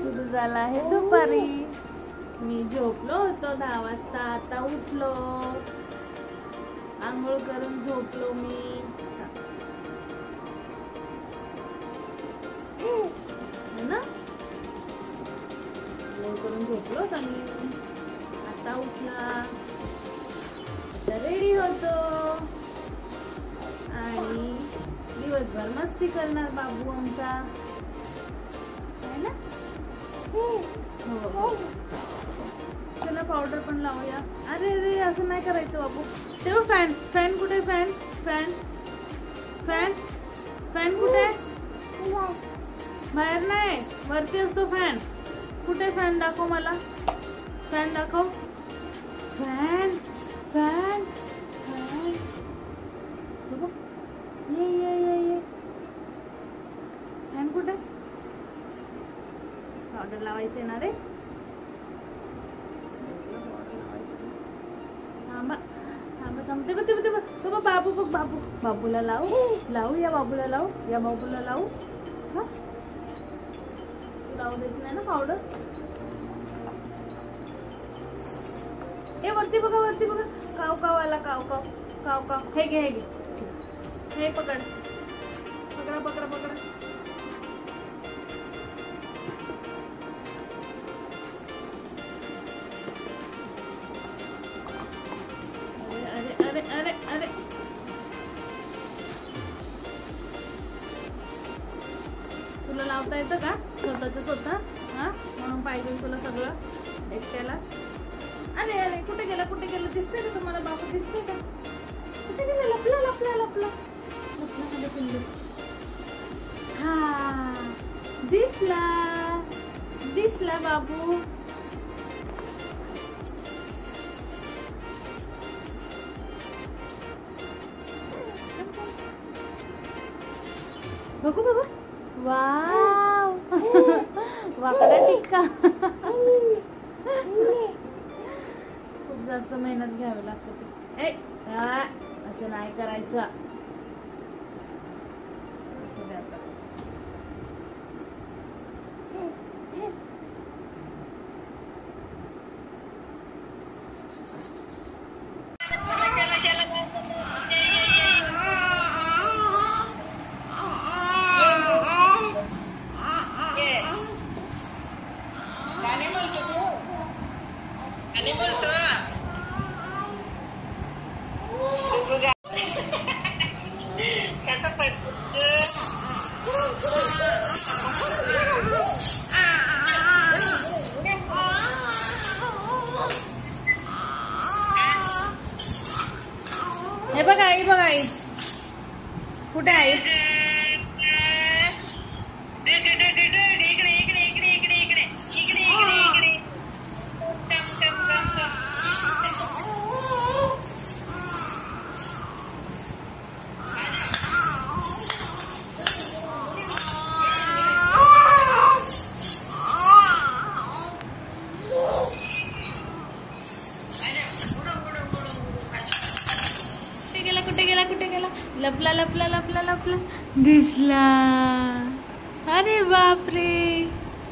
सुरू झाला आहे दुपारी। मी झोपलो होतो 10 वाजता, आता उठलो, आंघोळ करून झोपलो मी ना, आंघोळ करून झोपलो होतो मी, आता उठला, आता रेडी होतो आणि दिवसभर मस्ती करणार बाबू आमचा, है ना? हो, चला पावडर पण लावूया। अरे अरे असं नाही करायचं बाबू। तेव्हा फॅन फॅन कुठे? फॅन फॅन फॅन फॅन कुठे? बाहेर नाही, वरती असतो फॅन। कुठे फॅन? दाखव मला, फॅन दाखव। फॅन फॅन फॅन ये फॅन कुठे? पावडर लावायचे ना रे, थांबा थांबा थांब। ते बघ बाबू, बघ बाबू, बाबूला लावू या बाबूला लावू, या बाबूला लावू। हा लावू देत नाही ना पावडर। हे वरती बघा, वरती बघा, काव काव आला, काव काव काव काव। हे घे हे घे, हे पकड, पकडा पकडा पकडा। अरे अरे अरे अरे, तुला लावता येतं का स्वतःच स्वतः? हा, म्हणून पाहिजे तुला सगळं एकट्याला? अरे अरे कुठे गेला, कुठे गेला? दिसतंय का तुम्हाला बाबू? दिसतंय का? कुठे गेला? लपला लपला लपला लपला माझा पिल्लू। हा दिसला, दिसला बाबू। बघू बघू, वाव वाकडा टिक्का। खूप जास्त मेहनत घ्यावी लागते। असं नाही करायचं। हे बघा आई, बघा आई कुठे आहे? कुठे गेला, कुठे गेला? लपला लपला लपला लपला, दिसला। अरे बापरे,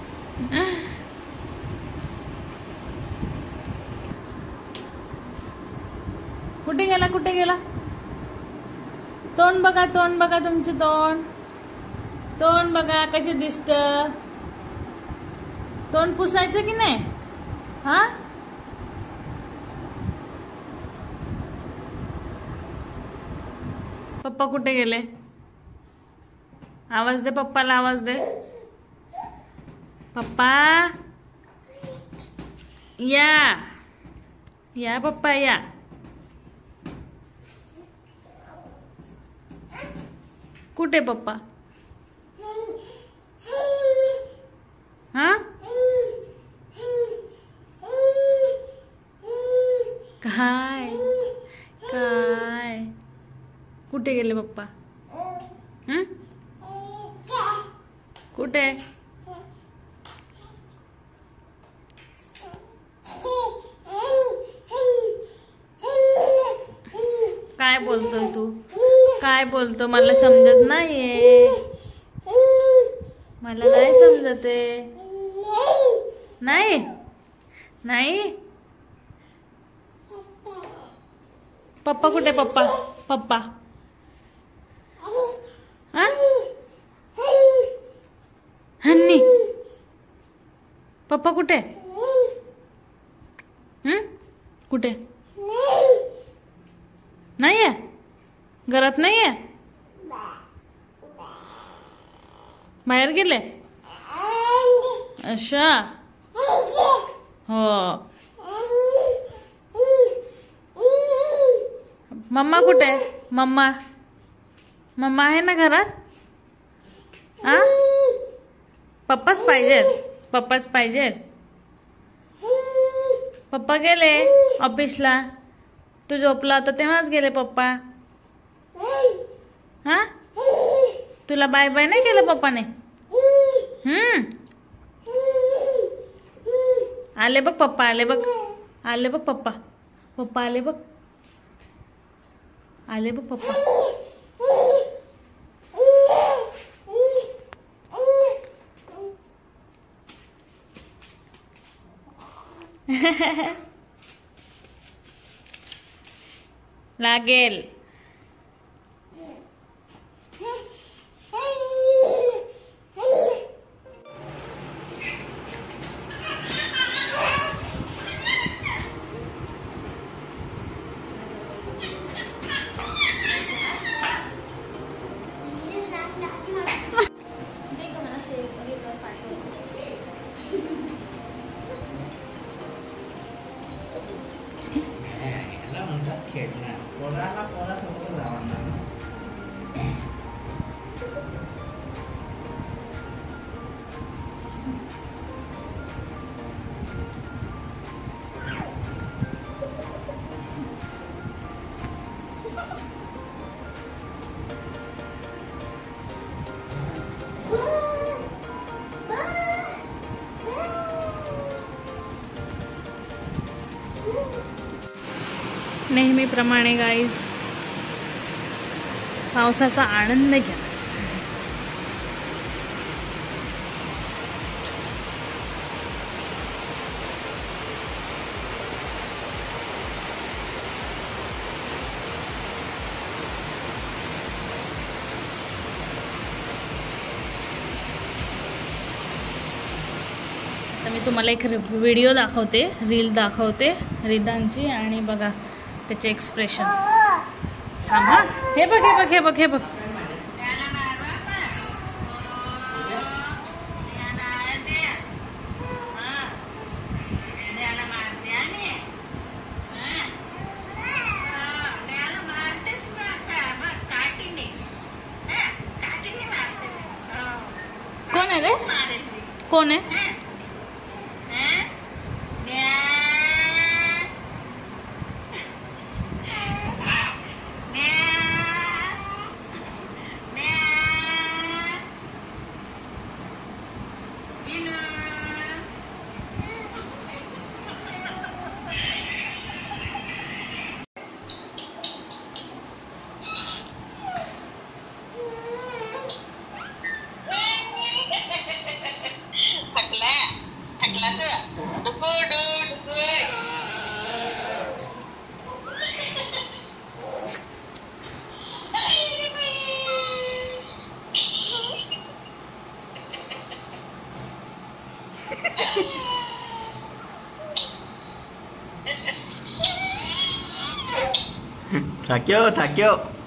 कुठे गेला, कुठे गेला? तोंड बघा, तोंड बघा, तुमचे तोंड, तोंड बघा कसे दिसत। तोंड पुसायचं की नाही? हा पप्पा कुठे गेले? आवाज दे पप्पाला, आवाज दे। पप्पा या, या पप्पा या। कुठे पप्पा? हा काय काय? कुठे गेले पप्पा? कुठे? काय बोलतोय तू? काय बोलतो? मला समजत नाहीये, मला नाही समजत आहे। नाही नाही. पप्पा कुठे? पप्पा पप्पा हा हन्नी पप्पा कुठे? कुठे? नाहीये घरात? नाहीये बाहेर गेले? अच्छा हो. मम्मा कुठे? मम्मा मम्मा आहे ना घरात? आ पप्पाच पाहिजे. पप्पाच पाहिजे. पप्पा गेले ऑफिसला. तू झोपला तर तेव्हाच गेले पप्पा. हा तुला बाय बाय नाही केलं पप्पाने? आले बघ पप्पा. आले बघ. आले बघ पप्पा. पप्पा आले बघ. आले बघ पप्पा. लागेल. खेळणार पोराला पोरासमोर जाणार. नेहमीप्रमाणे गाईज पावसाचा आनंद घ्या. आता मी तुम्हाला एक व्हिडिओ दाखवते, रील दाखवते रिदानची, आणि बघा त्याचे एक्सप्रेशन. थांबा. हे बघ हे बघ हे बघ हे बघ. कोण आहे रे? कोण आहे? थाक्यो थाक्यो.